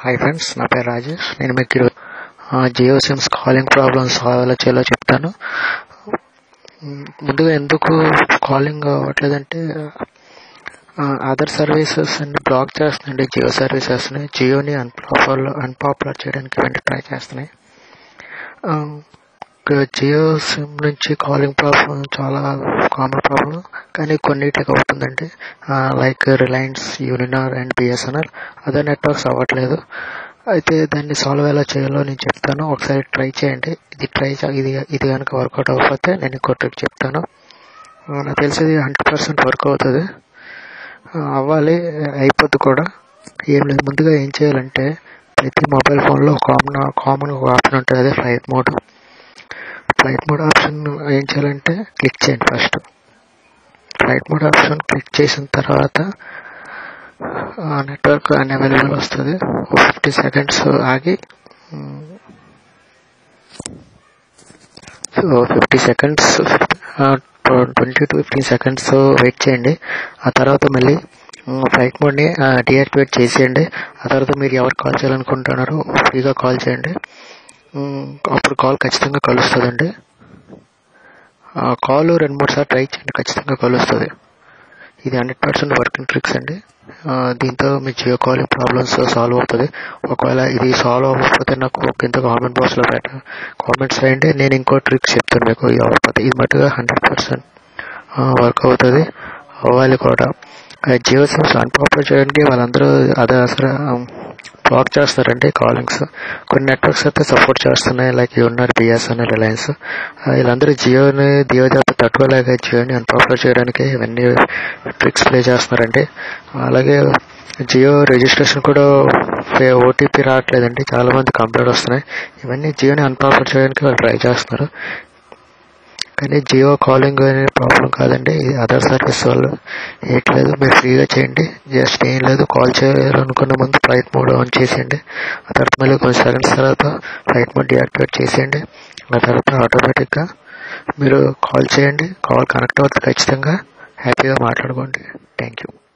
Hi friends, నా పేరు రాజేష్. నేను మీకు జియో సిమ్స్ కాలింగ్ ప్రాబ్లమ్స్ ఎలా చేయాలో చెప్తాను. ముందుగా ఎందుకు కాలింగ్ అవ్వట్లేదంటే అదర్ సర్వీసెస్ అన్ని బ్లాక్ చేస్తున్నాయండి. జియో సర్వీసెస్ని, జియోని అన్పాపులర్ చేయడానికి ఇవన్నీ ట్రై చేస్తున్నాయి. జియో సిమ్ నుంచి కాలింగ్ ప్రాబ్లం చాలా కామన్ ప్రాబ్లం, కానీ కొన్నిటికి అవుతుందండి. Like Reliance, Uninor and BSNL other networks అవ్వట్లేదు. అయితే దాన్ని సాల్వ్ ఎలా చేయాలో నేను చెప్తాను. ఒకసారి ట్రై చేయండి. ఇది కనుక వర్కౌట్ అవ్వకపోతే నేను ఇంకో ట్రిక్ చెప్తాను. నాకు తెలిసి 100% వర్క్ అవుతుంది, అవ్వాలి, అయిపోద్ది కూడా. ఏం లేదు, ముందుగా ఏం చేయాలంటే ప్రతి మొబైల్ ఫోన్లో కామన్ ఒక ఆప్షన్ ఉంటుంది, అదే ఫ్లైట్ మోడ్ ఆప్షన్ ఏం చేయాలంటే క్లిక్ చేయండి. First flight mode option click చేసిన తర్వాత నెట్వర్క్ అన్అవైలబుల్ వస్తుంది. 50 సెకండ్స్ ఆగి 50 సెకండ్స్ 20 to 15 సెకండ్స్ వెయిట్ చేయండి. ఆ తర్వాత మళ్ళీ ఫ్లైట్ మోడ్ని డీయాక్టివేట్ చేసేయండి. ఆ తర్వాత మీరు ఎవరు కాల్ చేయాలనుకుంటున్నారో ఫ్రీగా కాల్ చేయండి. అప్పుడు కాల్ ఖచ్చితంగా కలుస్తుందండి. కాల్ 2-3 సార్లు ట్రై చేయండి, ఖచ్చితంగా కలుస్తుంది. ఇది 100% వర్కింగ్ ట్రిక్స్ అండి. దీంతో మీ జియో కాలింగ్ ప్రాబ్లమ్స్ సాల్వ్ అవుతుంది. ఒకవేళ ఇది సాల్వ్ అవ్వకపోతే నాకు కింద కామెంట్ బాక్స్లో కామెంట్స్ రాయండి. నేను ఇంకో ట్రిక్స్ చెప్తాను మీకు. ఇది అవ్వకపోతే ఇది మట్టుగా 100% వర్క్ అవుతుంది, అవ్వాలి కూడా. జియో సిమ్స్ అన్పాపులర్ చేయడానికి వాళ్ళందరూ అదే అసలు బ్లాక్ చేస్తారండి కాలింగ్స్. కొన్ని నెట్వర్క్స్ అయితే సపోర్ట్ చేస్తున్నాయి, లైక్ యూనినార్, బిఎస్ఎన్ఎల్, రిలయన్స్. వీళ్ళందరూ జియో జాబ్ తట్టుకోలేక జియోని అన్పాపులర్ చేయడానికి ఇవన్నీ ట్రిక్స్ ప్లే చేస్తున్నారండి. అలాగే జియో రిజిస్ట్రేషన్ కూడా ఓటీపీ రావట్లేదండి, చాలా మంది కంప్లైంట్ వస్తున్నాయి. ఇవన్నీ జియోని అన్పాపులర్ చేయడానికి వాళ్ళు ట్రై చేస్తున్నారు. కానీ జియో కాలింగ్ అనే ప్రాబ్లం కాదండి, ఇది అదర్ సర్వీస్ వాళ్ళు ఏట్లేదు. మీరు ఫ్రీగా చేయండి. జస్ట్ ఏం లేదు, కాల్ చేయాలనుకున్న ముందు ఫ్లైట్ మోడ్ ఆన్ చేసేయండి. ఆ తర్వాత మళ్ళీ కొంచెం సెకండ్స్ తర్వాత ఫ్లైట్ మోడ్ డీయాక్టివేట్ చేసేయండి. ఆ తర్వాత ఆటోమేటిక్గా మీరు కాల్ చేయండి. కాల్ కనెక్ట్ అవుతుంది ఖచ్చితంగా. హ్యాపీగా మాట్లాడుకోండి. Thank you.